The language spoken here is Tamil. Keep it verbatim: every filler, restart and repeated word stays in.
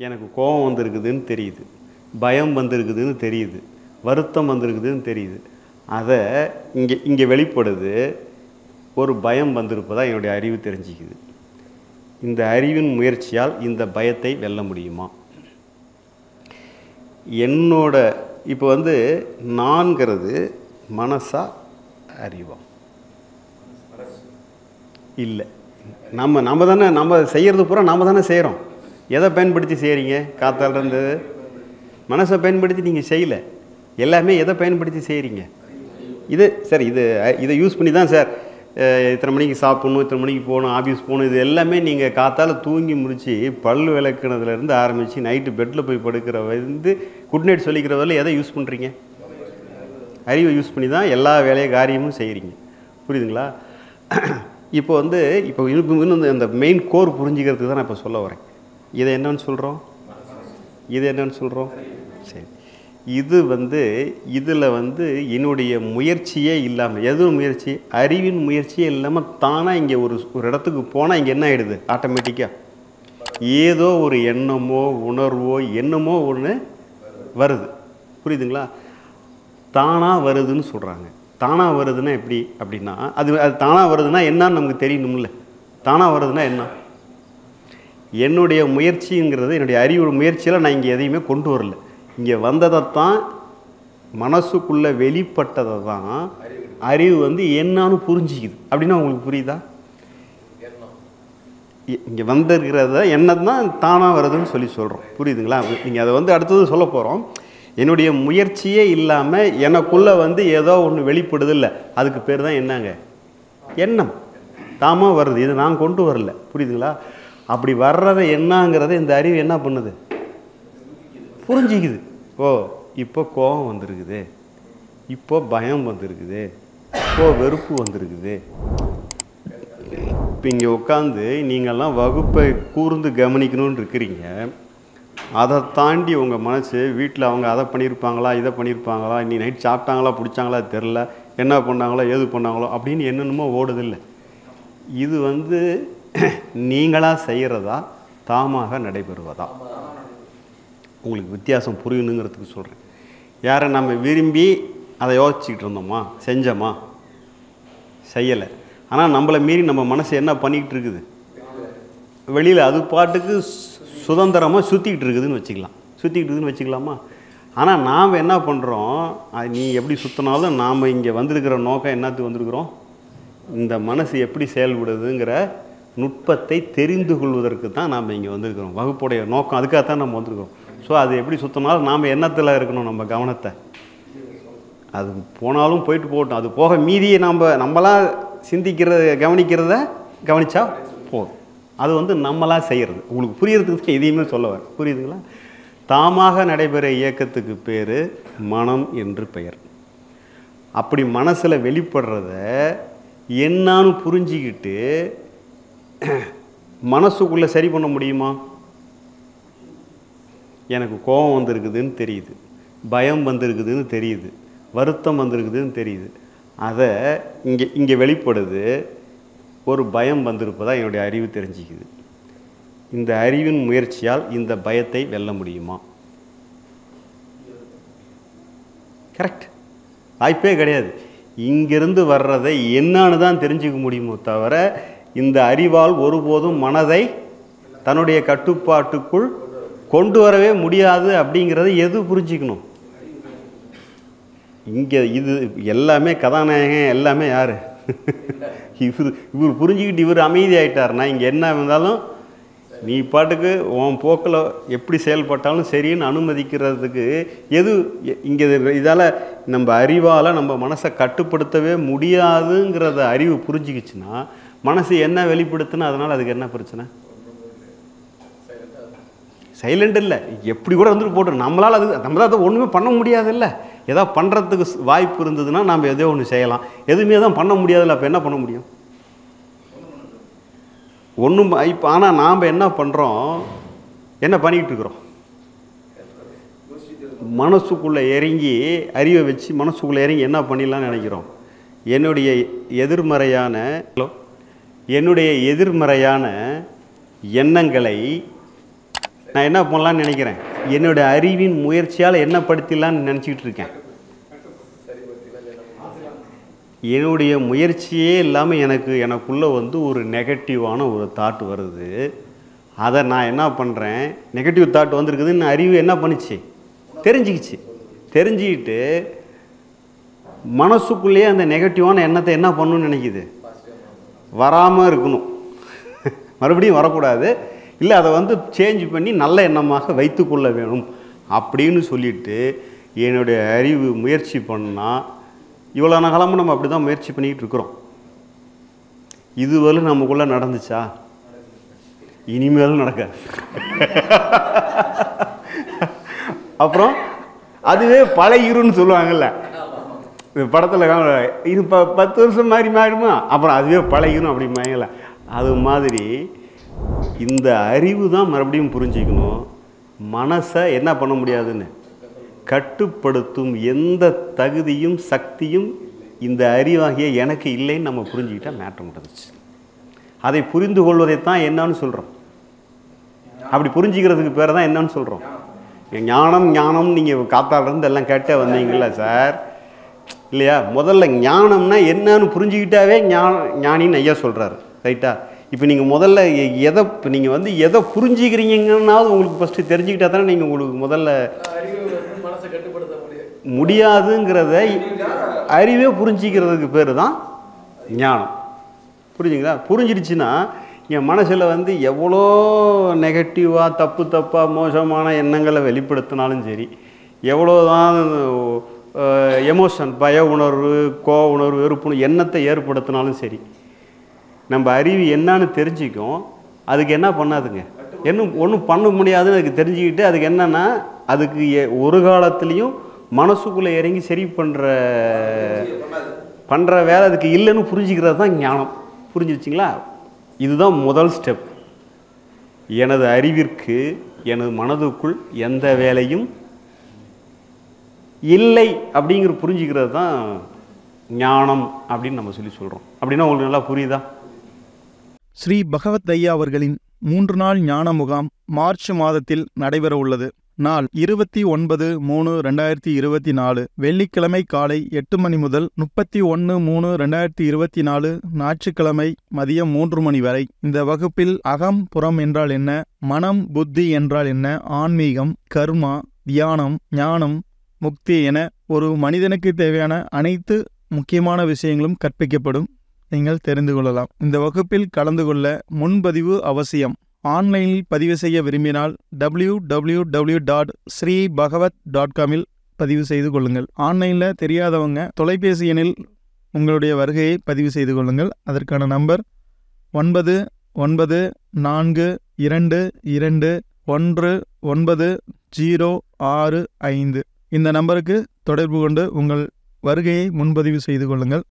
எனக்கு கோபம் வந்திருக்குதுன்னு தெரியுது, பயம் வந்திருக்குதுன்னு தெரியுது, வருத்தம் வந்திருக்குதுன்னு தெரியுது. அதை இங்கே இங்கே வெளிப்படுது. ஒரு பயம் வந்திருப்பதா என்னுடைய அறிவு தெரிஞ்சிக்குது. இந்த அறிவின் முயற்சியால் இந்த பயத்தை வெல்ல முடியுமா? என்னோட இப்போ வந்து நான்கிறது மனசா அறிவா? இல்லை, நம்ம நம்ம தானே நம்ம செய்கிறது பூரா நம்ம தானே செய்கிறோம். எதை பயன்படுத்தி செய்கிறீங்க? காத்தால் இருந்தது மனசை பயன்படுத்தி நீங்கள் செய்யலை. எல்லாமே எதை பயன்படுத்தி செய்கிறீங்க? இது சரி, இது இதை யூஸ் பண்ணி தான் சார் இத்தனை மணிக்கு சாப்பிட்ணும், இத்தனை மணிக்கு போகணும், ஆஃபீஸ் போகணும், இது எல்லாமே நீங்கள் காத்தால் தூங்கி முடித்து பல் விளக்குனதுலேருந்து ஆரம்பித்து நைட்டு பெட்டில் போய் படுக்கிற வந்து குட் நைட் சொல்லிக்கிற வரல எதை யூஸ் பண்ணுறீங்க? அறிவை யூஸ் பண்ணி தான் எல்லா வேலையை காரியமும் செய்கிறீங்க. புரியுதுங்களா? இப்போ வந்து இப்போ இன்னும் அந்த மெயின் கோர் புரிஞ்சுக்கிறதுக்கு தான் நான் இப்போ சொல்ல வரேன். இதை என்னன்னு சொல்கிறோம்? இது என்னன்னு சொல்கிறோம்? சரி, இது வந்து இதில் வந்து என்னுடைய முயற்சியே இல்லாமல், எதுவும் முயற்சி, அறிவின் முயற்சியே இல்லாமல் தானாக இங்கே ஒரு ஒரு இடத்துக்கு போனால் இங்கே என்ன ஆகிடுது? ஆட்டோமேட்டிக்காக ஏதோ ஒரு எண்ணமோ உணர்வோ என்னமோ ஒன்று வருது. புரியுதுங்களா? தானாக வருதுன்னு சொல்கிறாங்க. தானாக வருதுன்னா எப்படி அப்படின்னா, அது அது தானாக வருதுன்னா என்னன்னு நமக்கு தெரியணும்ல. தானாக வருதுன்னா என்ன? என்னுடைய முயற்சிங்கிறது, என்னுடைய அறிவு முயற்சியில் நான் இங்கே எதையுமே கொண்டு வரல. இங்கே வந்ததைத்தான், மனசுக்குள்ளே வெளிப்பட்டதை தான் அறிவு வந்து என்னான்னு புரிஞ்சிக்குது. அப்படின்னா உங்களுக்கு புரியுதா? இங்கே வந்திருக்கிறத என்ன தான் தானாக வருதுன்னு சொல்லி சொல்கிறோம். புரியுதுங்களா? நீங்கள் அதை வந்து அடுத்தது சொல்ல போகிறோம். என்னுடைய முயற்சியே இல்லாமல் எனக்குள்ளே வந்து ஏதோ ஒன்று வெளிப்படுது இல்லை, அதுக்கு பேர் தான் என்னங்க? எண்ணம். தாமாக வருது, இது நான் கொண்டு வரல. புரியுதுங்களா? அப்படி வர்றதை என்னங்கிறத இந்த அறிவு என்ன பண்ணுது? புரிஞ்சிக்குது. ஓ, இப்போ கோபம் வந்திருக்குது, இப்போ பயம் வந்திருக்குது, இப்போ வெறுப்பு வந்திருக்குது. இப்போ இங்கே உட்காந்து நீங்கள்லாம் வகுப்பை கூர்ந்து கவனிக்கணும்னு இருக்கிறீங்க. அதை தாண்டி உங்கள் மனசு வீட்டில் அவங்க அதை பண்ணியிருப்பாங்களா, இதை பண்ணியிருப்பாங்களா, இன்னைக்கு நைட் சாப்பிட்டாங்களா, பிடிச்சாங்களா தெரில, என்ன பண்ணாங்களோ ஏது பண்ணாங்களோ அப்படின்னு என்னென்னமோ ஓடுதில்லை. இது வந்து நீங்களாக செய்கிறதா, தாமாக நடைபெறுவதா? உங்களுக்கு வித்தியாசம் புரியணுங்கிறதுக்கு சொல்கிறேன். யாரை நம்ம விரும்பி அதை யோசிச்சுக்கிட்டு இருந்தோமா, செஞ்சோமா? செய்யலை. ஆனால் நம்மளை மீறி நம்ம மனசு என்ன பண்ணிக்கிட்டு இருக்குது? வெளியில் அது பாட்டுக்கு சுதந்திரமாக சுற்றிக்கிட்டு இருக்குதுன்னு வச்சுக்கலாம். சுற்றிக்கிட்டு இருக்குதுன்னு வச்சுக்கலாமா? ஆனால் நாம் என்ன பண்ணுறோம்? நீ எப்படி சுற்றினாலும் நாம் இங்கே வந்திருக்கிற நோக்கம் என்னத்துக்கு வந்திருக்கிறோம்? இந்த மனசு எப்படி செயல்படுதுங்கிற நுட்பத்தை தெரிந்து கொள்வதற்கு தான் நாம் இங்கே வந்திருக்கிறோம். வகுப்புடைய நோக்கம் அதுக்காகத்தான் நம்ம வந்திருக்கிறோம். ஸோ அது எப்படி சுற்றினாலும் நாம் எண்ணத்தில் இருக்கணும், நம்ம கவனத்தை. அது போனாலும் போயிட்டு போகட்டும், அது போக மீதியை நாம் நம்மளாக சிந்திக்கிறத கவனிக்கிறத கவனித்தா போதும். அது வந்து நம்மளாக செய்கிறது. உங்களுக்கு புரியறதுக்கு எதையுமே சொல்ல வர, புரியுதுங்களா? தாமாக நடைபெற இயக்கத்துக்கு பேர் மனம் என்று பெயர். அப்படி மனசில் வெளிப்படுறத என்னான்னு புரிஞ்சிக்கிட்டு மனசுக்குள்ளே சரி பண்ண முடியுமா? எனக்கு கோபம் வந்திருக்குதுன்னு தெரியுது, பயம் வந்திருக்குதுன்னு தெரியுது, வருத்தம் வந்திருக்குதுன்னு தெரியுது. அதை இங்கே இங்கே வெளிப்படுது. ஒரு பயம் வந்திருப்பதா என்னுடைய அறிவு தெரிஞ்சிக்குது. இந்த அறிவின் முயற்சியால் இந்த பயத்தை வெல்ல முடியுமா? கரெக்ட். வாய்ப்பே கிடையாது. இங்கிருந்து வர்றதை என்னான்னு தான் தெரிஞ்சுக்க முடியுமோ தவிர இந்த அறிவால் ஒருபோதும் மனதை தன்னுடைய கட்டுப்பாட்டுக்குள் கொண்டு வரவே முடியாது. அப்படிங்கிறத எது புரிஞ்சிக்கணும்? இங்கே இது எல்லாமே கதாநாயகன், எல்லாமே யார்? இவர் இவர் புரிஞ்சுக்கிட்டு இவர் அமைதி ஆகிட்டார்னா இங்கே என்ன இருந்தாலும் நீ பாட்டுக்கு உன் போக்கில் எப்படி செயல்பட்டாலும் சரின்னு அனுமதிக்கிறதுக்கு எது இங்கே இதால் நம்ம அறிவால் நம்ம மனசை கட்டுப்படுத்தவே முடியாதுங்கிறத அறிவு புரிஞ்சிக்கிச்சுன்னா மனசு என்ன வெளிப்படுத்துனா அதனால் அதுக்கு என்ன பிரச்சனை? சைலண்ட் இல்லை, எப்படி கூட வந்துட்டு போட்டோம். நம்மளால் அது நம்மளால் அதை ஒன்றுமே பண்ண முடியாதில்ல. ஏதோ பண்ணுறதுக்கு வாய்ப்பு இருந்ததுன்னா நம்ம எதோ ஒன்று செய்யலாம். எதுவுமே தான் பண்ண முடியாதில்ல. அப்போ என்ன பண்ண முடியும்? ஒன்றும். இப்போ ஆனால் நாம் என்ன பண்ணுறோம், என்ன பண்ணிக்கிட்டு இருக்கிறோம்? மனசுக்குள்ளே இறங்கி அறிவை வச்சு மனசுக்குள்ளே இறங்கி என்ன பண்ணிடலான்னு நினைக்கிறோம்? என்னுடைய எதிர்மறையான என்னுடைய எதிர்மறையான எண்ணங்களை நான் என்ன பண்ணலான்னு நினைக்கிறேன், என்னுடைய அறிவின் முயற்சியால் என்ன படுத்திடலான்னு நினச்சிக்கிட்டு இருக்கேன். என்னுடைய முயற்சியே இல்லாமல் எனக்கு எனக்குள்ளே வந்து ஒரு நெகட்டிவான ஒரு தாட் வருது. அதை நான் என்ன பண்ணுறேன், நெகட்டிவ் தாட் வந்திருக்குதுன்னு அறிவு என்ன பண்ணிச்சு, தெரிஞ்சுக்கிச்சு. தெரிஞ்சுக்கிட்டு மனசுக்குள்ளேயே அந்த நெகட்டிவான எண்ணத்தை என்ன பண்ணணும்னு நினைக்கிது, வராமல் இருக்கணும், மறுபடியும் வரக்கூடாது, இல்லை அதை வந்து சேஞ்ச் பண்ணி நல்ல எண்ணமாக வைத்து கொள்ள வேணும் அப்படின்னு சொல்லிட்டு என்னுடைய அறிவு முயற்சி பண்ணால், இவ்வளோ காலமும் நம்ம அப்படி தான் முயற்சி பண்ணிக்கிட்டு இருக்கிறோம். இதுவரை நமக்குள்ளே நடந்துச்சா? இனிமேலும் நடக்காது. அப்புறம் அதுவே பழகிருன்னு சொல்லுவாங்கல்ல, இந்த படத்தில் இது ப பத்து வருஷம் மாதிரி மாறிடுமா, அப்புறம் அதுவே பழகிரும் அப்படிம்பாங்கல்ல, அது மாதிரி இந்த அறிவு தான் மறுபடியும் புரிஞ்சிக்கணும். மனசை என்ன பண்ண முடியாதுன்னு, கட்டுப்படுத்தும் எந்த தகுதியும் சக்தியும் இந்த அறிவாகிய எனக்கு இல்லைன்னு நம்ம புரிஞ்சுக்கிட்டால் மேட்ரு முடிஞ்சிச்சு. அதை புரிந்து கொள்வதைத்தான் என்னன்னு சொல்கிறோம். அப்படி புரிஞ்சுக்கிறதுக்கு பேர் தான் என்னன்னு சொல்கிறோம். ஞானம் ஞானம் நீங்கள் காத்தாலேருந்து எல்லாம் கேட்டே வந்தீங்களா சார், இல்லையா? முதல்ல ஞானம்னா என்னன்னு புரிஞ்சுக்கிட்டாவே ஞான ஞானின்னு ஐயா சொல்கிறாரு, ரைட்டா? இப்போ நீங்கள் முதல்ல எதை நீங்கள் வந்து எதை புரிஞ்சுக்கிறீங்கன்னாவது உங்களுக்கு ஃபஸ்ட்டு தெரிஞ்சுக்கிட்டா தானே நீங்கள் உங்களுக்கு முதல்ல முடியாதுங்கிறத அறிவே புரிஞ்சிக்கிறதுக்கு பேர் தான் ஞானம். புரிஞ்சுங்களா? புரிஞ்சிடுச்சுன்னா என் மனசில் வந்து எவ்வளோ நெகட்டிவாக தப்பு தப்பாக மோசமான எண்ணங்களை வெளிப்படுத்தினாலும் சரி, எவ்வளோ தான் எமோஷன் பய உணர்வு கோவ உணர்வு வெறுப்பு எண்ணத்தை ஏற்படுத்தினாலும் சரி, நம்ம அறிவு என்னான்னு தெரிஞ்சிக்கும். அதுக்கு என்ன பண்ணாதுங்க, இன்னும் ஒன்றும் பண்ண முடியாதுன்னு அதுக்கு தெரிஞ்சுக்கிட்டு அதுக்கு என்னென்னா அதுக்கு ஒரு காலத்துலேயும் மனசுக்குள்ளே இறங்கி சரி பண்ணுற பண்ணுற வேலை அதுக்கு இல்லைன்னு புரிஞ்சுக்கிறது தான் ஞானம். புரிஞ்சிருச்சிங்களா? இதுதான் முதல் ஸ்டெப். எனது அறிவிற்கு எனது மனதுக்குள் எந்த வேலையும் இல்லை அப்படிங்கிற புரிஞ்சுக்கிறது தான் ஞானம் அப்படின்னு நம்ம சொல்லி சொல்கிறோம். அப்படின்னா உங்களுக்கு நல்லா புரியுதா? ஸ்ரீ பகவத் ஐயா அவர்களின் மூன்று நாள் ஞான முகாம் மார்ச் மாதத்தில் நடைபெற உள்ளது. நாள் இருபத்தி ஒன்பது மூணு ரெண்டாயிரத்தி இருபத்தி நாலு வெள்ளிக்கிழமை காலை எட்டு மணி முதல் முப்பத்தி ஒன்று மூணு ரெண்டாயிரத்தி இருபத்தி நாலு ஞாயிற்றுக்கிழமை மதியம் மூன்று மணி வரை. இந்த வகுப்பில் அகம் புறம் என்றால் என்ன, மனம் புத்தி என்றால் என்ன, ஆன்மீகம், கர்மா, தியானம், ஞானம், முக்தி என ஒரு மனிதனுக்கு தேவையான அனைத்து முக்கியமான விஷயங்களும் கற்பிக்கப்படும். நீங்கள் தெரிந்து கொள்ளலாம். இந்த வகுப்பில் கலந்து கொள்ள முன்பதிவு அவசியம். ஆன்லைனில் பதிவு செய்ய விரும்பினால் W W W dot Shri Bhagavad dot காமில் பதிவு செய்து கொள்ளுங்கள். ஆன்லைனில் தெரியாதவங்க தொலைபேசி எண்ணில் உங்களுடைய வருகையை பதிவு செய்து கொள்ளுங்கள். அதற்கான நம்பர் ஒன்பது ஒன்பது நான்கு இரண்டு இரண்டு ஒன்று ஒன்பது ஜீரோ ஆறு ஐந்து. இந்த நம்பருக்கு தொடர்பு கொண்டு உங்கள் வருகையை முன்பதிவு செய்து கொள்ளுங்கள்.